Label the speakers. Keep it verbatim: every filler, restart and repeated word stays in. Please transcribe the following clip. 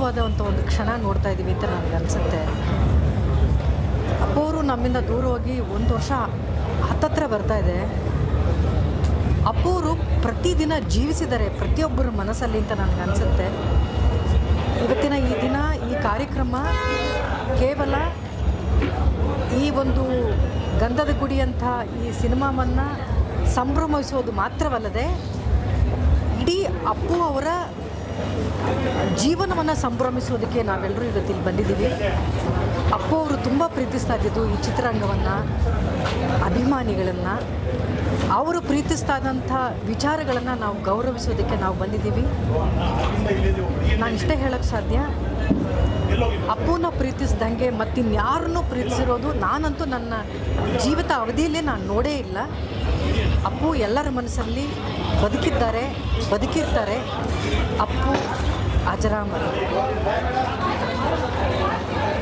Speaker 1: ಅದ್ಭುತವಾದಂಥ ಒಂದು ಕ್ಷಣ ನೋಡ್ತಾ ಇದ್ದೀವಿ ಅಂತ ನನಗೆ ಅನಿಸುತ್ತೆ. ಅಪ್ಪು ಅವರು ನಮ್ಮಿಂದ ದೂರ ಹೋಗಿ ಒಂದು ವರ್ಷ ಹತ್ತತ್ರ ಬರ್ತಾ ಇದೆ. ಅಪ್ಪು ಅವರು ಪ್ರತಿದಿನ ಜೀವಿಸಿದ್ದಾರೆ ಪ್ರತಿಯೊಬ್ಬರ ಮನಸ್ಸಲ್ಲಿ ಅಂತ ನನಗೆ ಅನಿಸುತ್ತೆ. ಇವತ್ತಿನ ಈ ದಿನ ಈ ಕಾರ್ಯಕ್ರಮ ಕೇವಲ ಈ ಒಂದು ಗಂಧದ ಗುಡಿ ಅಂತ ಈ ಸಿನಿಮಾವನ್ನು ಸಂಭ್ರಮಿಸೋದು ಮಾತ್ರವಲ್ಲದೆ ಇಡೀ ಅಪ್ಪು ಅವರ ಜೀವನವನ್ನು ಸಂಭ್ರಮಿಸೋದಕ್ಕೆ ನಾವೆಲ್ಲರೂ ಇವತ್ತಿಲ್ಲಿ ಬಂದಿದ್ದೀವಿ. ಅಪ್ಪು ಅವರು ತುಂಬ ಪ್ರೀತಿಸ್ತಾ ಇದ್ದಿದ್ದು ಈ ಚಿತ್ರರಂಗವನ್ನು, ಅಭಿಮಾನಿಗಳನ್ನು, ಅವರು ಪ್ರೀತಿಸ್ತಾ ಇದ್ದಂಥ ವಿಚಾರಗಳನ್ನು ನಾವು ಗೌರವಿಸೋದಕ್ಕೆ ನಾವು ಬಂದಿದ್ದೀವಿ. ನಾನು ಇಷ್ಟೇ ಹೇಳೋಕ್ಕೆ ಸಾಧ್ಯ, ಅಪ್ಪುನ ಪ್ರೀತಿಸ್ದಂಗೆ ಮತ್ತಿನ್ಯಾರನ್ನೂ ಪ್ರೀತಿಸಿರೋದು ನಾನಂತೂ ನನ್ನ ಜೀವಿತ ಅವಧಿಯಲ್ಲೇ ನಾನು ನೋಡೇ ಇಲ್ಲ. ಅಪ್ಪು ಎಲ್ಲರ ಮನಸ್ಸಲ್ಲಿ ಬದುಕಿದ್ದಾರೆ, ಬದುಕಿರ್ತಾರೆ. ಅಪ್ಪು ಅಜರಾಮರ.